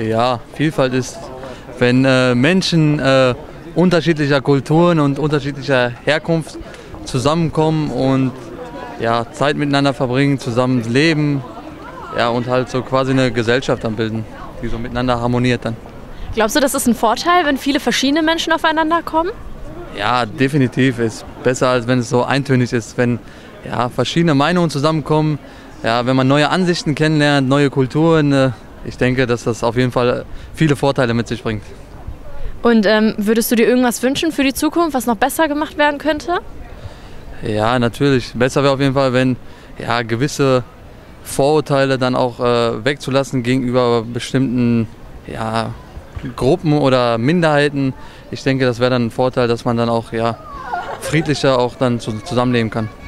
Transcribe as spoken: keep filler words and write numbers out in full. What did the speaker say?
Ja, Vielfalt ist, wenn äh, Menschen äh, unterschiedlicher Kulturen und unterschiedlicher Herkunft zusammenkommen und ja, Zeit miteinander verbringen, zusammen leben, ja, und halt so quasi eine Gesellschaft dann bilden, die so miteinander harmoniert dann. Glaubst du, das ist ein Vorteil, wenn viele verschiedene Menschen aufeinander kommen? Ja, definitiv. Ist besser, als wenn es so eintönig ist, wenn ja, verschiedene Meinungen zusammenkommen, ja, wenn man neue Ansichten kennenlernt, neue Kulturen. Äh, ich denke, dass das auf jeden Fall viele Vorteile mit sich bringt. Und ähm, würdest du dir irgendwas wünschen für die Zukunft, was noch besser gemacht werden könnte? Ja, natürlich. Besser wäre auf jeden Fall, wenn ja, gewisse Vorurteile dann auch äh, wegzulassen gegenüber bestimmten ja, Gruppen oder Minderheiten. Ich denke, das wäre dann ein Vorteil, dass man dann auch ja, friedlicher auch dann zusammenleben kann.